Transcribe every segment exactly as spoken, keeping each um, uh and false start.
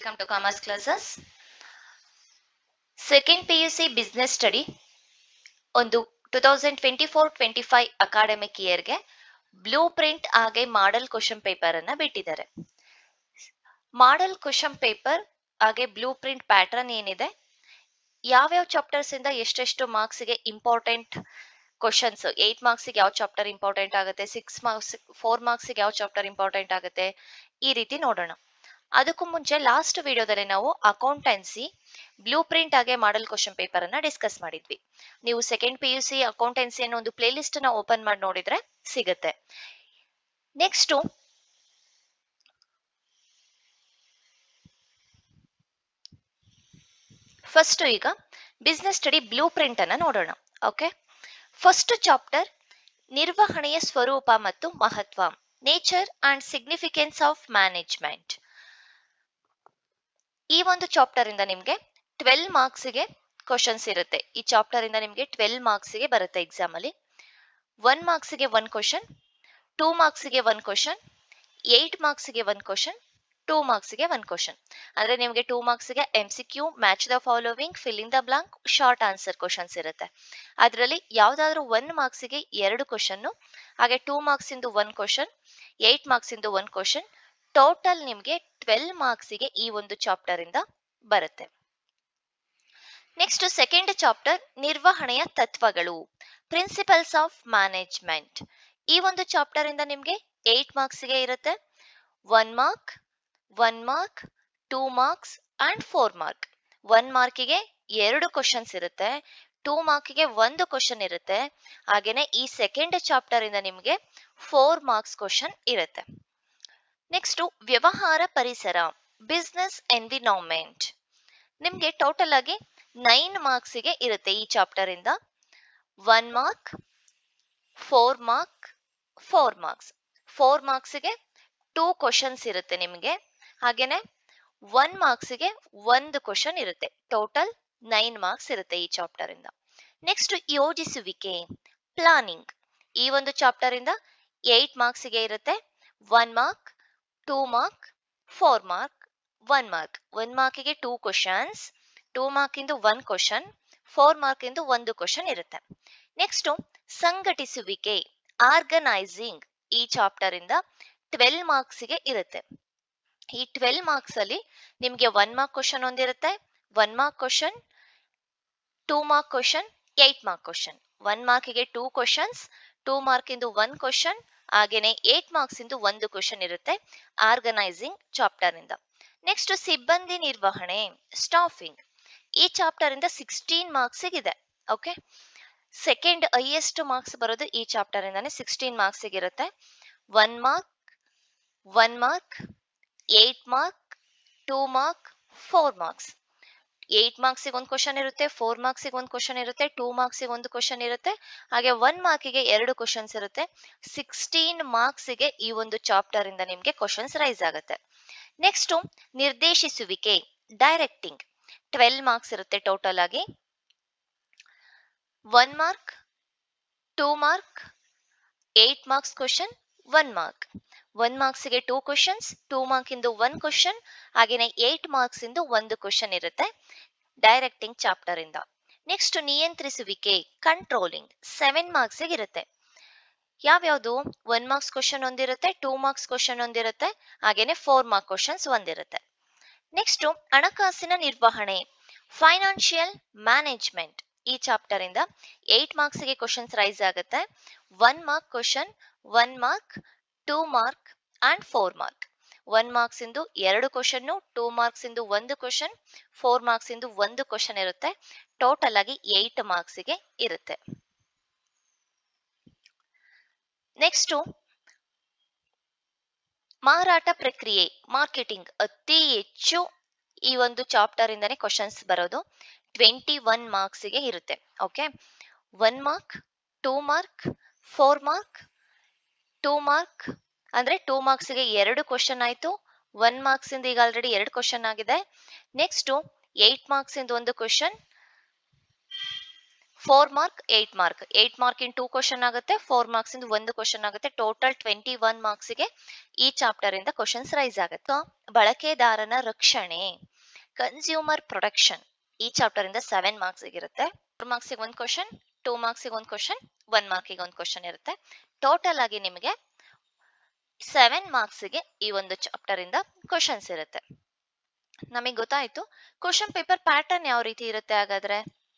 welcome to Commerce Classes. Second P U C Business Study ಒಂದು two thousand twenty four twenty five academic ಇಯರ್ಗೆ blueprint ಹಾಗೆ model question paper ಅನ್ನ ಬಿಟ್ಟಿದ್ದಾರೆ. Model question paper ಹಾಗೆ blueprint pattern ಏನಿದೆ, ಯಾವ್ಯಾವ chapters ಇಂದ ಎಷ್ಟೆಷ್ಟು ಮಾರ್ಕ್ಸ್ ಗೆ ಇಂಪಾರ್ಟೆಂಟ್ ಕ್ವಶನ್ಸ್, ಏಟ್ ಮಾರ್ಕ್ಸ್ ಗೆ ಯಾವ ಚಾಪ್ಟರ್ ಇಂಪಾರ್ಟೆಂಟ್ ಆಗುತ್ತೆ, ಸಿಕ್ಸ್ ಮಾರ್ಕ್ಸ್ ಫೋರ್ ಮಾರ್ಕ್ಸ್ ಗೆ ಯಾವ ಚಾಪ್ಟರ್ ಇಂಪಾರ್ಟೆಂಟ್ ಆಗುತ್ತೆ, ಈ ರೀತಿ ನೋಡೋಣ. ಅದಕ್ಕೂ ಮುಂಚೆ ಲಾಸ್ಟ್ ವಿಡಿಯೋದಲ್ಲಿ ನಾವು ಅಕೌಂಟೆನ್ಸಿ ಬ್ಲೂ ಪ್ರಿಂಟ್ ಹಾಗೆ ಮಾಡೆಲ್ ಕ್ವಶನ್ ಪೇಪರ್ ಅನ್ನ ಡಿಸ್ಕಸ್ ಮಾಡಿದ್ವಿ. ನೀವು second P U C accountancy ಅನ್ನೋ ಒಂದು ಪ್ಲೇ ಲಿಸ್ಟ್ ನ ಓಪನ್ ಮಾಡಿ ನೋಡಿದ್ರೆ ಸಿಗುತ್ತೆ. ನೆಕ್ಸ್ಟ್ ಫಸ್ಟ್ ಈಗ ಬಿಸ್ನೆಸ್ ಸ್ಟಡಿ ಬ್ಲೂ ಪ್ರಿಂಟ್ ಅನ್ನ ನೋಡೋಣ. ಓಕೆ, ಫಸ್ಟ್ ಚಾಪ್ಟರ್ ನಿರ್ವಹಣೆಯ ಸ್ವರೂಪ ಮತ್ತು ಮಹತ್ವ, nature and significance of management. ಈ ಒಂದು ಚಾಪ್ಟರ್ ಇಂದ ನಿಮ್ಗೆ ಟ್ವೆಲ್ ಮಾರ್ಕ್ಸ್ ಗೆ ಕ್ವಶನ್ಸ್ ಇರುತ್ತೆ. ಈ ಚಾಪ್ಟರ್ ಇಂದ ನಿಮ್ಗೆ ಟ್ವೆಲ್ ಮಾರ್ಕ್ಸ್ ಗೆ ಬರುತ್ತೆ ಎಕ್ಸಾಮ್ ಅಲ್ಲಿ. ಒನ್ ಮಾರ್ಕ್ಸ್ ಗೆ ಒನ್ ಕ್ವಶನ್, ಟೂ ಮಾರ್ಕ್ಸ್ ಗೆ ಒನ್ ಕ್ವಶನ್, ಏಟ್ ಮಾರ್ಕ್ಸ್ ಗೆ ಒನ್ ಕ್ವಶನ್, ಟೂ ಮಾರ್ಕ್ಸ್ ಗೆ ಒನ್ ಕ್ವಶನ್. ಅಂದ್ರೆ ನಿಮ್ಗೆ ಟೂ ಮಾರ್ಕ್ಸ್ ಗೆ M C Q, match the following, fill in the blank, short answer questions ಇರುತ್ತೆ. ಅದರಲ್ಲಿ ಯಾವ್ದಾದ್ರು ಒನ್ ಮಾರ್ಕ್ಸ್ ಗೆ ಎರಡು ಕ್ವಶನ್, ಹಾಗೆ ಟೂ ಮಾರ್ಕ್ಸ್ ಇಂದು ಒನ್ ಕ್ವಶನ್, ಏಟ್ ಮಾರ್ಕ್ಸ್ ಇಂದು ಒನ್ ಕ್ವಶನ್, ಟೋಟಲ್ ನಿಮ್ಗೆ ಟ್ವೆಲ್ ಮಾರ್ಕ್ಸ್ ಗೆ ಈ ಒಂದು ಚಾಪ್ಟರ್ ಇಂದ ಬರುತ್ತೆ. ನೆಕ್ಸ್ಟ್ ಸೆಕೆಂಡ್ ಚಾಪ್ಟರ್ ನಿರ್ವಹಣೆಯ ತತ್ವಗಳು, ಪ್ರಿನ್ಸಿಪಲ್ಸ್ ಆಫ್ ಮ್ಯಾನೇಜ್ಮೆಂಟ್. ಈ ಒಂದು ಚಾಪ್ಟರ್ ಇಂದ ನಿಮ್ಗೆ ಏಟ್ ಮಾರ್ಕ್ಸ್ ಗೆ ಇರುತ್ತೆ. One mark, one mark, two marks and four mark. One ಮಾರ್ಕಿಗೆ ಎರಡು ಕ್ವಶನ್ಸ್ ಇರುತ್ತೆ, ಟೂ ಮಾರ್ಕಿಗೆ ಒಂದು ಕ್ವಶನ್ ಇರುತ್ತೆ. ಹಾಗೇನೆ ಈ ಸೆಕೆಂಡ್ ಚಾಪ್ಟರ್ ಇಂದ ನಿಮ್ಗೆ ಫೋರ್ ಮಾರ್ಕ್ಸ್ ಕ್ವಶನ್ ಇರುತ್ತೆ. ನೆಕ್ಸ್ಟ್ ವ್ಯವಹಾರ ಪರಿಸರ, ಬಿಸ್ನೆಸ್ ಎನ್ವಿರಾನ್ಮೆಂಟ್. ನಿಮ್ಗೆ ಟೋಟಲ್ ಆಗಿ ನೈನ್ ಮಾರ್ಕ್ಸ್ ಗೆ ಇರುತ್ತೆ ಈ ಚಾಪ್ಟರ್ ಇಂದ. One mark, four mark, four marks. Four marks ಗೆ ಟೂ ಕ್ವಶನ್ಸ್ ಇರುತ್ತೆ ನಿಮ್ಗೆ. ಹಾಗೇನೆ ಒನ್ ಮಾರ್ಕ್ಸ್ ಗೆ ಒಂದು ಕ್ವಶನ್ ಇರುತ್ತೆ. ಟೋಟಲ್ ನೈನ್ ಮಾರ್ಕ್ಸ್ ಇರುತ್ತೆ ಈ ಚಾಪ್ಟರ್ ಇಂದ. ನೆಕ್ಸ್ಟ್ ಯೋಜಿಸುವಿಕೆ, ಪ್ಲಾನಿಂಗ್. ಈ ಒಂದು ಚಾಪ್ಟರ್ ಇಂದ ಏಟ್ ಮಾರ್ಕ್ಸ್ ಗೆ ಇರುತ್ತೆ. One mark, two mark, four mark, one mark. One ಮಾರ್ಕಿಗೆ ಟೂ ಕ್ವಶನ್ಸ್, ಟೂ ಮಾರ್ಕ್ ಇಂದು ಒನ್ ಕ್ವಶನ್, ಫೋರ್ ಮಾರ್ಕ್ ಇಂದು ಒಂದು ಕ್ವಶನ್ ಇರುತ್ತೆ. ನೆಕ್ಸ್ಟ್ ಸಂಘಟಿಸುವಿಕೆ, ಆರ್ಗನೈಸಿಂಗ್. ಈ ಚಾಪ್ಟರ್ ಇಂದ ಟ್ವೆಲ್ ಮಾರ್ಕ್ಸ್ ಗೆ ಇರುತ್ತೆ. ಈ ಟ್ವೆಲ್ ಮಾರ್ಕ್ಸ್ ಅಲ್ಲಿ ನಿಮ್ಗೆ ಒನ್ ಮಾರ್ಕ್ ಕ್ವಶನ್ ಒಂದಿರುತ್ತೆ, one mark question, two mark question, eight mark question. One ಮಾರ್ಕಿಗೆ ಟೂ ಕ್ವಶನ್ಸ್, ಟೂ ಮಾರ್ಕ್ ಇಂದು ಒನ್ ಕ್ವಶನ್, ಹಾಗೇನೆ ಏಟ್ ಮಾರ್ಕ್ಸ್ ಇಂದು ಒಂದು ಕ್ವಶನ್ ಇರುತ್ತೆ ಆರ್ಗನೈಸಿಂಗ್ ಚಾಪ್ಟರ್ ಇಂದ. ನೆಕ್ಸ್ಟ್ ಸಿಬ್ಬಂದಿ ನಿರ್ವಹಣೆ, ಸ್ಟಾಫಿಂಗ್. ಈ ಚಾಪ್ಟರ್ ಇಂದ ಸಿಕ್ಸ್ಟೀನ್ ಮಾರ್ಕ್ಸ್ ಇದೆ. ಓಕೆ, ಸೆಕೆಂಡ್ ಹೈಯೆಸ್ಟ್ ಮಾರ್ಕ್ಸ್ ಬರೋದು ಈ ಚಾಪ್ಟರ್ ಇಂದಾನೆ, ಸಿಕ್ಸ್ಟೀನ್ ಮಾರ್ಕ್ಸ್ ಇರುತ್ತೆ. One mark, one mark, eight mark, two mark, four marks. Eight marks ಒಂದು ಕ್ವಶನ್ ಇರುತ್ತೆ, ಫೋರ್ ಮಾರ್ಕ್ಸ್ ಒಂದು ಕ್ವಶನ್ ಇರುತ್ತೆ, ಟೂ ಮಾರ್ಕ್ಸ್ ಒಂದು ಕ್ವಶನ್ ಇರುತ್ತೆ, ಹಾಗೆ ಒನ್ ಮಾರ್ಕಿಗೆ ಎರಡು ಕ್ವಶನ್ಸ್ ಇರುತ್ತೆ. ಸಿಕ್ಸ್ಟೀನ್ ಮಾರ್ಕ್ಸ್ ಗೆ ಈ ಒಂದು ಚಾಪ್ಟರ್ ಇಂದ ನಿಮ್ಗೆ ಕ್ವಶನ್ಸ್ ರೈಸ್ ಆಗುತ್ತೆ. ನೆಕ್ಸ್ಟ್ ನಿರ್ದೇಶಿಸುವಿಕೆ, ಡೈರೆಕ್ಟಿಂಗ್. ಟ್ವೆಲ್ ಮಾರ್ಕ್ಸ್ ಇರುತ್ತೆ ಟೋಟಲ್ ಆಗಿ. One mark, two mark, eight marks question, one mark. One marks ಗೆ ಟೂ ಕ್ವಶನ್ಸ್, ಟೂ ಮಾರ್ಕ್ ಇಂದು ಒನ್ ಕ್ವಶನ್, ಹಾಗೇನೆ ಏಟ್ ಮಾರ್ಕ್ಸ್ ಇಂದು ಒಂದು ಕ್ವಶನ್ ಇರುತ್ತೆ ಡೈರೆಕ್ಟಿಂಗ್ ಚಾಪ್ಟರ್ ಇಂದ. ನೆಕ್ಸ್ಟ್ ನಿಯಂತ್ರಿಸುವಿಕೆ, ಕಂಟ್ರೋಲಿಂಗ್. ಸೆವೆನ್ ಮಾರ್ಕ್ಸ್ ಇರುತ್ತೆ. ಯಾವ್ಯಾವುದು? ಒನ್ ಮಾರ್ಕ್ಸ್ ಕ್ವಶನ್ ಒಂದಿರುತ್ತೆ, ಟೂ ಮಾರ್ಕ್ಸ್ ಕ್ವಶನ್ ಒಂದಿರುತ್ತೆ, ಹಾಗೇನೆ ಫೋರ್ ಮಾರ್ಕ್ ಕ್ವಶನ್ಸ್ ಒಂದಿರುತ್ತೆ. ನೆಕ್ಸ್ಟ್ ಹಣಕಾಸಿನ ನಿರ್ವಹಣೆ, ಫೈನಾನ್ಷಿಯಲ್ ಮ್ಯಾನೇಜ್ಮೆಂಟ್. ಈ ಚಾಪ್ಟರ್ ಇಂದ ಏಟ್ ಮಾರ್ಕ್ಸ್ ಗೆ ಕ್ವಶನ್ಸ್ ರೈಸ್ ಆಗುತ್ತೆ. One mark question, one mark, two mark and four mark. One marks ಇಂದು ಎರಡು ಕ್ವಶನ್, ಟೂ ಮಾರ್ಕ್ಸ್ ಇಂದು ಒಂದು ಕ್ವಶನ್, ಫೋರ್ ಮಾರ್ಕ್ಸ್ ಇಂದು ಒಂದು ಕ್ವಶನ್ ಇರುತ್ತೆ. ಟೋಟಲ್ ಆಗಿ ಏಟ್ ಮಾರ್ಕ್ಸ್ ಗೆ ಇರುತ್ತೆ. ನೆಕ್ಸ್ಟ್ ಮಾರಾಟ ಪ್ರಕ್ರಿಯೆ, ಮಾರ್ಕೆಟಿಂಗ್. ಅತಿ ಹೆಚ್ಚು ಈ ಒಂದು ಚಾಪ್ಟರ್ ಇಂದಾನೆ ಕ್ವಶನ್ಸ್ ಬರೋದು. ಟ್ವೆಂಟಿ ಒನ್ ಮಾರ್ಕ್ಸ್ ಗೆ ಇರುತ್ತೆ. Okay, one mark, two mark, four mark, two mark. ಅಂದ್ರೆ ಟೂ ಮಾರ್ಕ್ಸ್ ಗೆ ಎರಡು ಕ್ವಶನ್ ಆಯ್ತು. ಒನ್ ಮಾರ್ಕ್ಸ್ ಇಂದ ಈಗ ಆಲ್ರೆಡಿ ಎರಡು ಕ್ವಶನ್ ಆಗಿದೆ. ನೆಕ್ಸ್ಟ್ ಏಟ್ ಮಾರ್ಕ್ಸ್ ಇಂದ ಒಂದು question, four mark eight mark eight mark in two question ಆಗುತ್ತೆ, ಫೋರ್ ಮಾರ್ಕ್ಸ್ ಇಂದ ಒಂದು ಕ್ವಶನ್ ಆಗುತ್ತೆ. ಟೋಟಲ್ ಟ್ವೆಂಟಿ ಒನ್ ಮಾರ್ಕ್ಸ್ ಗೆ ಈ ಚಾಪ್ಟರ್ ಇಂದ ಕ್ವಶನ್ಸ್ ರೈಸ್ ಆಗುತ್ತೆ. ಬಳಕೆದಾರನ ರಕ್ಷಣೆ, ಕನ್ಸ್ಯೂಮರ್ ಪ್ರೊಟೆಕ್ಷನ್, ಈ ಚಾಪ್ಟರ್ ಇಂದ ಸೆವೆನ್ ಮಾರ್ಕ್ಸ್ ಇರುತ್ತೆ. ಫೋರ್ ಮಾರ್ಕ್ಸ್ ಒಂದು ಕ್ವಶನ್, ಟೂ ಮಾರ್ಕ್ಸ್ ಒಂದು ಕ್ವಶನ್, ಒನ್ ಮಾರ್ಕ್ ಒಂದು ಕ್ವಶನ್ ಇರುತ್ತೆ. ಟೋಟಲ್ ಆಗಿ ನಿಮಗೆ ಸೆವೆನ್ ಮಾರ್ಕ್ಸ್ ಗೆ ಈ ಒಂದು ಚಾಪ್ಟರ್ ಇಂದ ಕ್ವಶನ್ಸ್ ಇರುತ್ತೆ. ನಮಗೆ ಗೊತ್ತಾಯ್ತು ಕ್ವಶನ್ ಪೇಪರ್ ಪ್ಯಾಟರ್ನ್ ಯಾವ ರೀತಿ ಇರುತ್ತೆ. ಹಾಗಾದ್ರೆ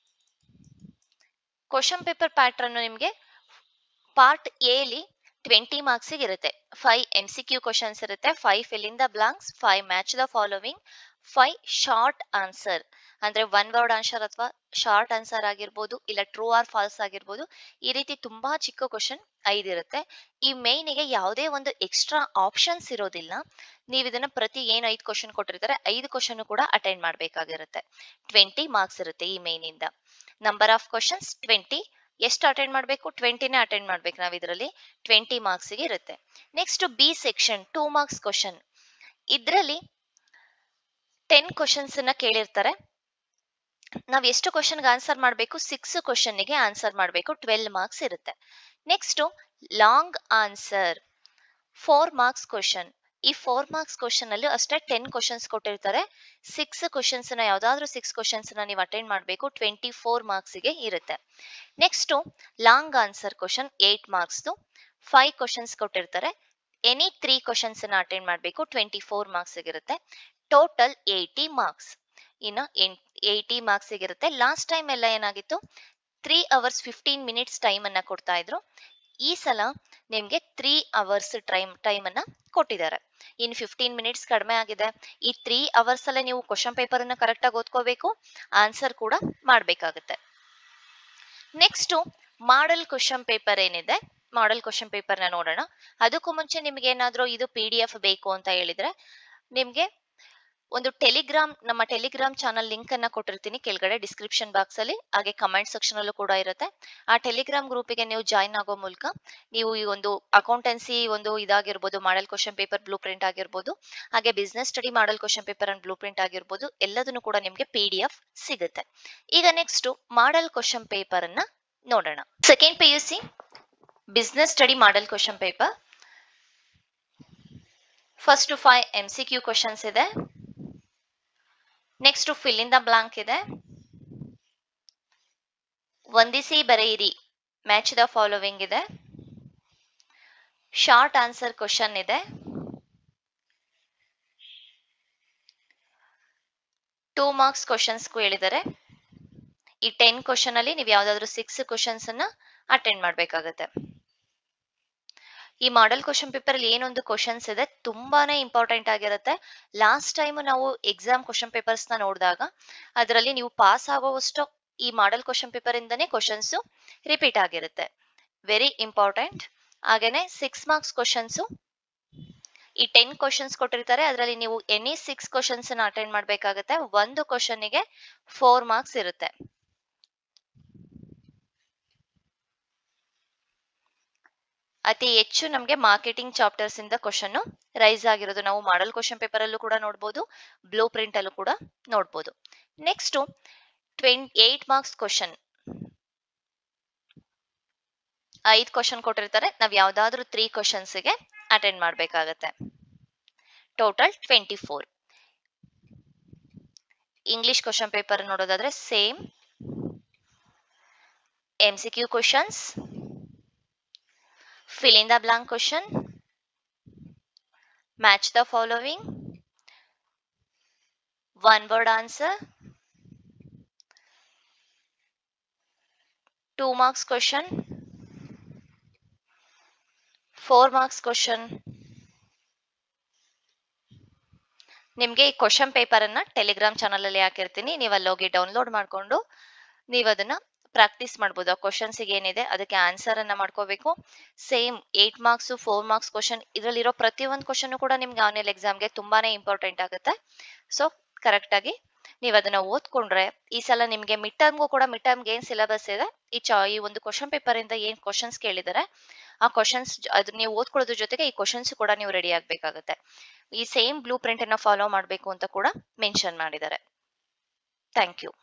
ಕ್ವಶನ್ ಪೇಪರ್ ಪ್ಯಾಟರ್ನ್ ನಿಮಗೆ ಪಾರ್ಟ್ ಎಲಿ ಟ್ವೆಂಟಿ ಮಾರ್ಕ್ಸ್ ಇರುತ್ತೆ. Five M C Q questions ಇರುತ್ತೆ, five fill in the blanks, five match the following, five short answer ಅಂದ್ರೆ ಒನ್ ವರ್ಡ್ ಆನ್ಸರ್ ಅಥವಾ ಶಾರ್ಟ್ ಆನ್ಸರ್ ಆಗಿರ್ಬೋದು, ಇಲ್ಲ ಟ್ರೂ ಆರ್ ಫಾಲ್ಸ್ ಆಗಿರ್ಬೋದು. ಈ ರೀತಿ ತುಂಬಾ ಚಿಕ್ಕ ಕ್ವಶನ್ ಐದು ಇರುತ್ತೆ. ಈ ಮೇಯ್ನಿಗೆ ಯಾವುದೇ ಒಂದು ಎಕ್ಸ್ಟ್ರಾ ಆಪ್ಷನ್ಸ್ ಇರೋದಿಲ್ಲ. ನೀವು ಇದನ್ನ ಪ್ರತಿ ಏನು ಐದು ಕ್ವಶನ್ ಕೊಟ್ಟಿರ್ತಾರೆ ಐದು ಕ್ವಶನ್ ಕೂಡ ಅಟೆಂಡ್ ಮಾಡಬೇಕಾಗಿರುತ್ತೆ. ಟ್ವೆಂಟಿ ಮಾರ್ಕ್ಸ್ ಇರುತ್ತೆ ಈ ಮೇನ್ ಇಂದ. Number of questions twenty. ಎಷ್ಟು ಅಟೆಂಡ್ ಮಾಡಬೇಕು? ಟ್ವೆಂಟಿನೇ ಅಟೆಂಡ್ ಮಾಡ್ಬೇಕು ನಾವು ಇದರಲ್ಲಿ. ಟ್ವೆಂಟಿ ಮಾರ್ಕ್ಸ್ ಗೆ ಇರುತ್ತೆ. Next B section two marks question. ಇದರಲ್ಲಿ ಟೆನ್ ಕ್ವಶನ್ಸ್ ನ ಕೇಳಿರ್ತಾರೆ. ನಾವ್ ಎಷ್ಟು ಕ್ವಶನ್ಗೆ ಆನ್ಸರ್ ಮಾಡಬೇಕು? ಸಿಕ್ಸ್ ಕ್ವಶನ್ಗೆ ಆನ್ಸರ್ ಮಾಡಬೇಕು. ಟ್ವೆಲ್ ಮಾರ್ಕ್ಸ್ ಇರುತ್ತೆ. Next long answer four marks question. ಈ ಫೋರ್ ಮಾರ್ಕ್ಸ್ ಕ್ವಶನ್ ಅಲ್ಲಿ ಅಷ್ಟೇ ಟೆನ್ ಕ್ವಶನ್ಸ್ ಕೊಟ್ಟಿರ್ತಾರೆ. ಸಿಕ್ಸ್ ಕ್ವಶನ್ಸ್ ನ ಯಾವ್ದಾದ್ರು ಸಿಕ್ಸ್ ಕ್ವಶನ್ಸ್ ನ ನೀವು ಅಟೆಂಡ್ ಮಾಡಬೇಕು. ಟ್ವೆಂಟಿ ಫೋರ್ ಮಾರ್ಕ್ಸ್ ಗೆ ಇರುತ್ತೆ. Next long answer question eight marks. Five questions ಕೊಟ್ಟಿರ್ತಾರೆ. ಎನಿ ತ್ರೀ ಕ್ವಶನ್ಸ್ ನ ಅಟೆಂಡ್ ಮಾಡಬೇಕು. ಟ್ವೆಂಟಿ ಫೋರ್ ಮಾರ್ಕ್ಸ್ ಇರುತ್ತೆ. Total eighty marks. ಇನ್ನು ಏಟಿ ಮಾರ್ಕ್ಸ್ ಇರುತ್ತೆ. ಲಾಸ್ಟ್ ಟೈಮ್ ಎಲ್ಲ ಏನಾಗಿತ್ತು, three hours fifteen minutes time ಅನ್ನ ಕೊಡ್ತಾ ಇದ್ರು. ಈ ಸಲ ನಿಮ್ಗೆ ತ್ರೀ ಅವರ್ಸ್ ಟೈಮ್ ಟೈಮ್ ಅನ್ನ ಕೊಟ್ಟಿದ್ದಾರೆ. ಇನ್ ಫಿಫ್ಟೀನ್ ಮಿನಿಟ್ಸ್ ಕಡಿಮೆ ಆಗಿದೆ. ಈ ತ್ರೀ ಅವರ್ಸ್ ಅಲ್ಲೇ ನೀವು ಕ್ವಶನ್ ಪೇಪರ್ ಅನ್ನ ಕರೆಕ್ಟ್ ಆಗಿ ಓದ್ಕೋಬೇಕು, ಆನ್ಸರ್ ಕೂಡ ಮಾಡ್ಬೇಕಾಗುತ್ತೆ. ನೆಕ್ಸ್ಟ್ ಮಾಡೆಲ್ ಕ್ವಶನ್ ಪೇಪರ್ ಏನಿದೆ, ಮಾಡೆಲ್ ಕ್ವಶನ್ ಪೇಪರ್ ನ ನೋಡೋಣ. ಅದಕ್ಕೂ ಮುಂಚೆ ನಿಮ್ಗೆ ಏನಾದ್ರೂ ಇದು ಪಿ ಡಿ ಎಫ್ ಬೇಕು ಅಂತ ಹೇಳಿದ್ರೆ ನಿಮ್ಗೆ ಒಂದು ಟೆಲಿಗ್ರಾಮ್, ನಮ್ಮ ಟೆಲಿಗ್ರಾಮ್ ಚಾನಲ್ ಲಿಂಕ್ ಅನ್ನ ಕೊಟ್ಟಿರ್ತೀನಿ ಕೆಳಗಡೆ ಡಿಸ್ಕ್ರಿಪ್ಷನ್ ಬಾಕ್ಸ್ ಅಲ್ಲಿ, ಹಾಗೆ ಕಮೆಂಟ್ ಸೆಕ್ಷನ್ ಅಲ್ಲೂ ಕೂಡ ಇರುತ್ತೆ. ಆ ಟೆಲಿಗ್ರಾಮ್ ಗ್ರೂಪಿಗೆ ನೀವು ಜಾಯಿನ್ ಆಗೋ ಮೂಲಕ ನೀವು ಈ ಒಂದು ಅಕೌಂಟೆನ್ಸಿ ಒಂದು ಇದಾಗಿರ್ಬೋದು, model question paper blueprint ಆಗಿರ್ಬೋದು, ಹಾಗೆ business study model question paper and blueprint ಆಗಿರ್ಬೋದು, ಎಲ್ಲದನ್ನು ಕೂಡ ನಿಮ್ಗೆ ಪಿ ಡಿ ಎಫ್ ಸಿಗುತ್ತೆ. ಈಗ ನೆಕ್ಸ್ಟ್ ಮಾಡೆಲ್ ಕ್ವಶನ್ ಪೇಪರ್ ಅನ್ನ ನೋಡೋಣ. Second P U C business study model question paper. First five M C Q questions ಇದೆ. Next fill in the blank ಇದೆ. ಹೊಂದಿಸಿ ಬರೆಯಿರಿ, ಮ್ಯಾಚ್ ದ ಫಾಲೋವಿಂಗ್ ಇದೆ. ಶಾರ್ಟ್ ಆನ್ಸರ್ ಕ್ವಶನ್ ಇದೆ. ಟೂ ಮಾರ್ಕ್ಸ್ ಕ್ವಶನ್ಸ್ ಹೇಳಿದ್ದಾರೆ. ಈ ಟೆನ್ ಕ್ವಶನ್ ಅಲ್ಲಿ ನೀವು ಯಾವ್ದಾದ್ರು ಸಿಕ್ಸ್ ಕ್ವಶನ್ಸ್ ಅನ್ನ ಅಟೆಂಡ್ ಮಾಡ್ಬೇಕಾಗತ್ತೆ. ಈ ಮಾಡೆಲ್ ಕ್ವಶನ್ ಪೇಪರ್ ಅಲ್ಲಿ ಏನೊಂದು ಕ್ವಶನ್ಸ್ ಇದೆ ತುಂಬಾನೇ ಇಂಪಾರ್ಟೆಂಟ್ ಆಗಿರುತ್ತೆ. ಲಾಸ್ಟ್ ಟೈಮ್ ನಾವು ಎಕ್ಸಾಮ್ ಕ್ವಶನ್ ಪೇಪರ್ಸ್ ನ ನೋಡಿದಾಗ ಅದರಲ್ಲಿ ನೀವು ಪಾಸ್ ಆಗುವಷ್ಟು ಈ ಮಾಡೆಲ್ ಕ್ವಶನ್ ಪೇಪರ್ ಇಂದನೇ ಕ್ವಶನ್ಸ್ ರಿಪೀಟ್ ಆಗಿರುತ್ತೆ. Very important. ಹಾಗೇನೆ ಸಿಕ್ಸ್ ಮಾರ್ಕ್ಸ್ ಕ್ವಶನ್ಸ್, ಈ ಟೆನ್ ಕ್ವಶನ್ಸ್ ಕೊಟ್ಟಿರ್ತಾರೆ. ಅದರಲ್ಲಿ ನೀವು ಎನಿ ಸಿಕ್ಸ್ ಕ್ವಶನ್ಸ್ ನ ಅಟೆಂಡ್ ಮಾಡ್ಬೇಕಾಗತ್ತೆ. ಒಂದು ಕ್ವಶನ್ ಗೆ ಫೋರ್ ಮಾರ್ಕ್ಸ್ ಇರುತ್ತೆ. ಅತಿ ಹೆಚ್ಚು ನಮಗೆ ಮಾರ್ಕೆಟಿಂಗ್ ಚಾಪ್ಟರ್ಸ್ ಇಂದ ಕ್ವಶನ್ ರೈಸ್ ಆಗಿರೋದು ನಾವು ಮಾಡೆಲ್ ಕ್ವಶನ್ ಪೇಪರ್ ಅಲ್ಲೂ ಕೂಡ ನೋಡಬಹುದು, ಬ್ಲೂ ಪ್ರಿಂಟ್ ಅಲ್ಲೂ ಕೂಡ ನೋಡಬಹುದು. Next twenty eight marks question. ಐದು ಕ್ವಶನ್ ಕೊಟ್ಟಿರ್ತಾರೆ. ನಾವ್ ಯಾವ್ದಾದ್ರು ತ್ರೀ ಕ್ವಶನ್ಸ್ ಗೆ ಅಟೆಂಡ್ ಮಾಡ್ಬೇಕಾಗತ್ತೆ. Total twenty four. English question paper ನೋಡೋದಾದ್ರೆ same M C Q questions, fill in the blank question, match the following, one word answer, two marks question, four marks question. ನಿಮ್ಗೆ ಈ question paper ಅನ್ನ Telegram channel ಅಲ್ಲಿ ಹಾಕಿರ್ತೀನಿ. ನೀವು ಅಲ್ಲಿ ಹೋಗಿ download ಮಾಡ್ಕೊಂಡು ನೀವು ಅದನ್ನ ಪ್ರಾಕ್ಟೀಸ್ ಮಾಡಬಹುದು. ಆ ಕ್ವಶನ್ಸ್ ಏನಿದೆ ಅದಕ್ಕೆ ಆನ್ಸರ್ ಅನ್ನ ಮಾಡ್ಕೋಬೇಕು. Same eight marks four marks question, ಇದರಲ್ಲಿರೋ ಪ್ರತಿಯೊಂದು ಕ್ವಶನ್ ಕೂಡ ನಿಮ್ಗೆ ಆನ್ಲೈನ್ ಎಕ್ಸಾಮ್ಗೆ ತುಂಬಾನೇ ಇಂಪಾರ್ಟೆಂಟ್ ಆಗುತ್ತೆ. ಸೊ ಕರೆಕ್ಟ್ ಆಗಿ ನೀವು ಅದನ್ನ ಓದ್ಕೊಂಡ್ರೆ ಈ ಸಲ ನಿಮ್ಗೆ ಮಿಡ್ ಟರ್ಮ್ಗೂ ಕೂಡ ಮಿಡ್ ಟರ್ಮ್ಗೆ ಏನ್ ಸಿಲೆಬಸ್ ಇದೆ, ಈ ಚ ಈ ಒಂದು ಕ್ವಶನ್ ಪೇಪರ್ ಇಂದ ಏನ್ ಕ್ವಶನ್ಸ್ ಕೇಳಿದ್ದಾರೆ ಆ ಕ್ವಶನ್ಸ್ ಅದ್ ನೀವು ಓದ್ಕೊಳ್ಳೋದ್ರ ಜೊತೆಗೆ ಈ ಕ್ವಶನ್ಸ್ ಕೂಡ ನೀವು ರೆಡಿ ಆಗ್ಬೇಕಾಗುತ್ತೆ. ಈ ಸೇಮ್ ಬ್ಲೂ ಪ್ರಿಂಟ್ ಅನ್ನ ಫಾಲೋ ಮಾಡಬೇಕು ಅಂತ ಕೂಡ ಮೆನ್ಷನ್ ಮಾಡಿದ್ದಾರೆ. Thank you.